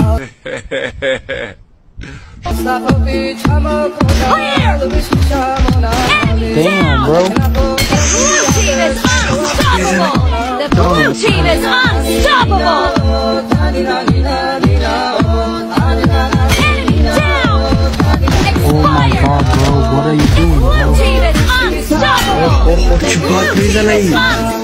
Damn, bro. The blue team is unstoppable! Enemy down! Oh my god, bro. What are you doing, Blue bro? team is unstoppable! Blue team is unstoppable!